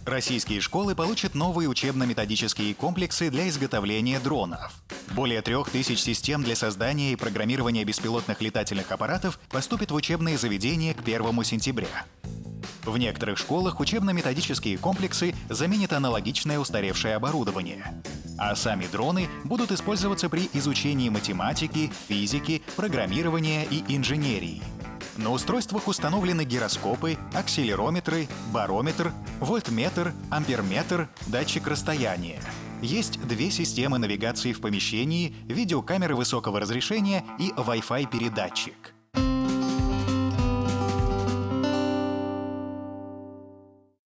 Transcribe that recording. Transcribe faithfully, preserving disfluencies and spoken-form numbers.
Российские школы получат новые учебно-методические комплексы для изготовления дронов. Более трех тысяч систем для создания и программирования беспилотных летательных аппаратов поступят в учебные заведения к первому сентября. В некоторых школах учебно-методические комплексы заменят аналогичное устаревшее оборудование. А сами дроны будут использоваться при изучении математики, физики, программирования и инженерии. На устройствах установлены гироскопы, акселерометры, барометр, вольтметр, амперметр, датчик расстояния. Есть две системы навигации в помещении, видеокамеры высокого разрешения и Wi-Fi передатчик.